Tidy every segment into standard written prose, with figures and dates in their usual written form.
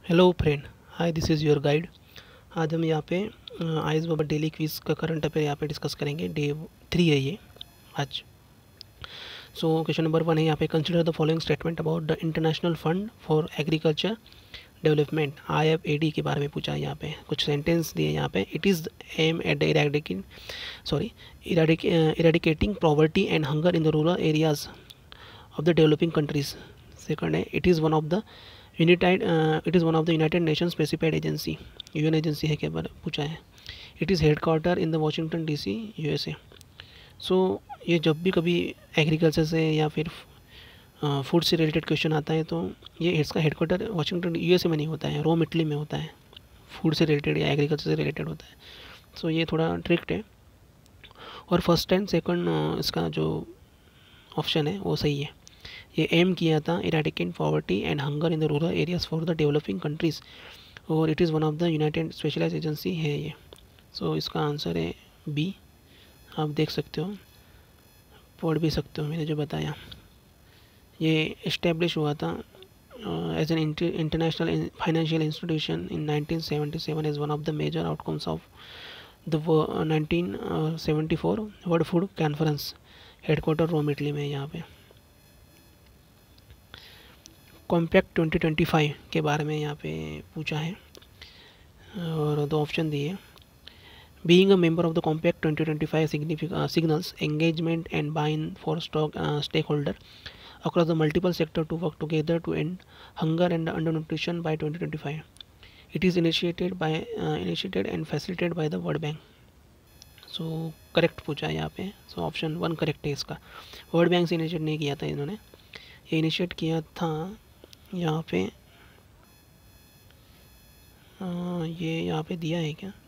Hello friend, hi this is your guide. आज हम यहाँ पे आयुष बाबा डेली क्विज़ का करंट अफेयर यहाँ पे डिस्कस करेंगे। डे 3 है ये आज। सो क्वेश्चन नंबर 1 है यहाँ पे, consider the following statement about the international fund for agriculture development IFAD के बारे में पूछा है। यहाँ पे कुछ सेंटेंस दिए यहाँ पे। It is aim at the eradicating poverty and hunger in the rural areas of the developing countries. Second है, it is one of the United Nations specified agency, UN agency है, क्या बार पूछा है। It is headquarter in the Washington DC USA। So ये जब भी कभी एग्रीकल्चर से या फिर फूड से रिलेटेड क्वेश्चन आता है तो ये इसका हेडक्वार्टर वाशिंगटन USA में नहीं होता है, रोम इटली में होता है। फूड से रिलेटेड या एग्रीकल्चर से रिलेटेड होता है। सो ये थोड़ा ट्रिक्ड है। और फर्स्ट एंड सेकंड इसका जो ऑप्शन है वो सही है। ये एम किया था eradicate poverty and hunger in the rural areas for the developing countries, और it is one of the united specialise agency है ये। सो इसका आंसर है बी। आप देख सकते हो, पढ़ भी सकते हो मैंने जो बताया। ये इस्टेब्लिश हुआ था as an international financial institution in 1977 as one of the major outcomes of the 1974 world food conference. Headquarter Rome Italy में है यहाँ पे। कॉम्पैक्ट 2025 के बारे में यहाँ पे पूछा है और दो ऑप्शन दिए। Being a member of the compact 2025 signals engagement and buy in for stakeholder across the multiple sector to work together to end hunger and undernutrition by 2025. It is initiated and facilitated by the World Bank. So correct पूछा है यहाँ पे। So option 1 correct है इसका। World bank से initiate नहीं किया था इन्होंने, ये इनिशिएट किया था यहाँ पे ये यहाँ पे दिया है क्या?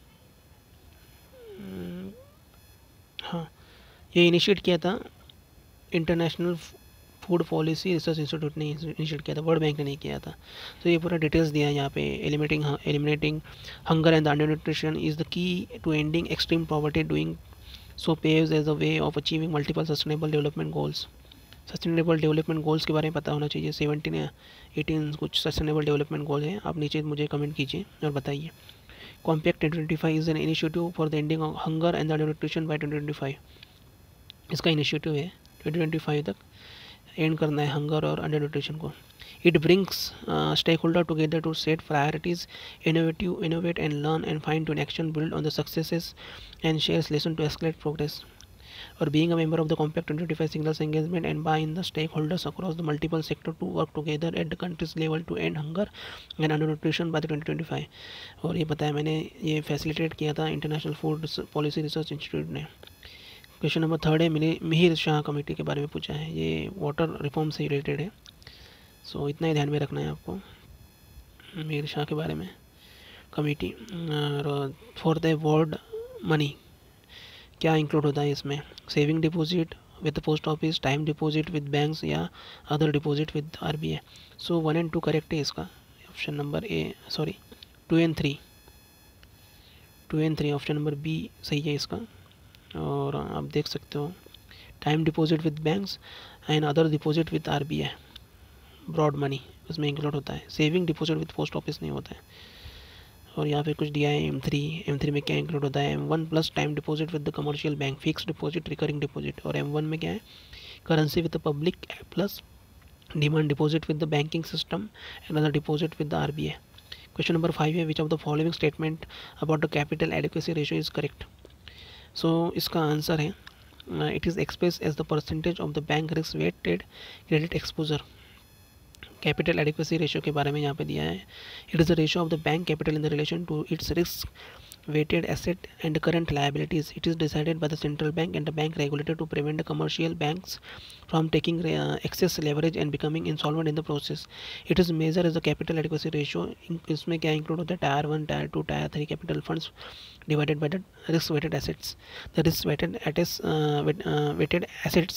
हाँ, ये इनिशिएट किया था international food policy research institute ने इनिशिएट किया था, वर्ल्ड बैंक ने नहीं किया था। तो ये पूरा डिटेल्स दिया है यहाँ पे। Eliminating hunger and undernutrition is the key to ending extreme poverty, doing so paves as a way of achieving multiple sustainable development goals. Sustainable development goals के बारे में पता होना चाहिए। 17 या 18 कुछ सस्टेनेबल डेवलपमेंट गोल हैं। आप नीचे मुझे कमेंट कीजिए और बताइए। Compact 2025 is an initiative for the ending of hunger and undernutrition by 2025। इसका इनिशिएटिव है 2025 तक एंड करना है हंगर और अंडर न्यूट्रिशन को। It brings stakeholder together to set priorities, innovate and learn and find to an action build on the successes and shares lesson to escalate progress. और being a member of the compact 2025 signals engagement and buy in the stakeholders across the multiple sector to work together at the countries level to end hunger and undernutrition by 2025। और ये बताया मैंने, ये facilitate किया था international food policy research institute ने। Question number 3 है, Mihir Shah committee के बारे में पूछा है। ये वाटर रिफॉर्म से रिलेटेड है। सो इतना ही ध्यान में रखना है आपको मिहिर शाह के बारे में। Committee for the world money क्या इंक्लूड होता है इसमें? Saving deposit with post office, time deposit with banks या other deposit with RBI। So 1 and 2 correct है इसका। Option number 2 and 3 option number B सही है इसका। और आप देख सकते हो time deposit with banks and other deposit with RBI broad money उसमें इंक्लूड होता है। Saving deposit with post office नहीं होता है। और यहाँ पे कुछ दिया है M3 में क्या इंक्लूड होता है? M1 plus time deposit with the commercial bank, fix deposit, recurring deposit. और M1 में क्या है? Currency with the public plus demand deposit with the banking system and other deposit with the RBI। Question number 5 है, which of the following statement about the capital adequacy ratio is correct? So इसका answer है it is express as the percentage of the bank risk weighted credit exposure. Capital adequacy ratio के बारे में यहाँ पे दिया है। It is the ratio of the bank capital in the relation to its risk weighted asset and current liabilities. It is decided by the central bank and the bank regulator to prevent the commercial banks from taking excess leverage and becoming insolvent in the process. It is measured as the capital adequacy ratio. इसमें क्या include होता है? Tier 1, Tier 2, Tier 3 capital funds divided by the risk weighted assets. The risk weighted assets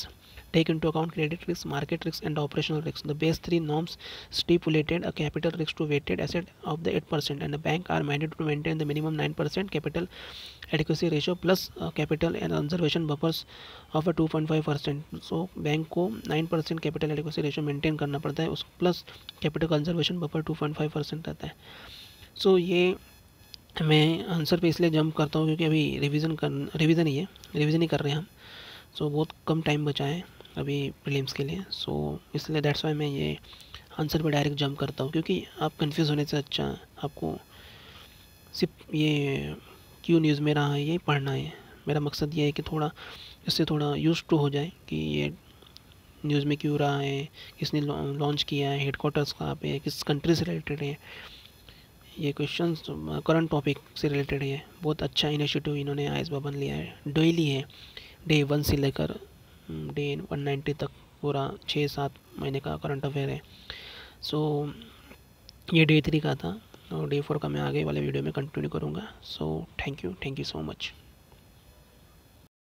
take into account credit risk, market risk, and operational risk. The base three norms stipulated a capital risk to weighted asset of the 8%, and the bank are mandated to maintain the minimum 9% capital adequacy ratio plus capital and conservation buffers of a 2.5%. So bank को 9% capital adequacy ratio maintain करना पड़ता है, उस plus capital conservation buffer 2.5% रहता है. So ये मैं answer पे इसलिए जंप करता हूँ क्योंकि अभी रिवीजन ही कर रहे हैं हम. सो बहुत कम टाइम बचा है अभी प्रीलिम्स के लिए. सो इसलिए दैट्स वाई मैं ये आंसर पे डायरेक्ट जंप करता हूँ, क्योंकि आप कंफ्यूज होने से अच्छा आपको सिर्फ ये क्यों न्यूज़ में रहा है ये पढ़ना है. मेरा मकसद ये है कि थोड़ा इससे थोड़ा यूज टू हो जाए कि ये न्यूज़ में क्यों रहा है, किसने लॉन्च किया है, हेडक्वार्टर्स कहाँ पे है, किस कंट्री से रिलेटेड है. ये क्वेश्चंस करंट टॉपिक से रिलेटेड है. बहुत अच्छा इनिशिएटिव इन्होंने आइस भवन लिया है. डेली है, डे 1 से लेकर डे 190 तक पूरा 6-7 महीने का करंट अफेयर है. सो ये डे 3 का था और डे 4 का मैं आगे वाले वीडियो में कंटिन्यू करूँगा. So thank you so much.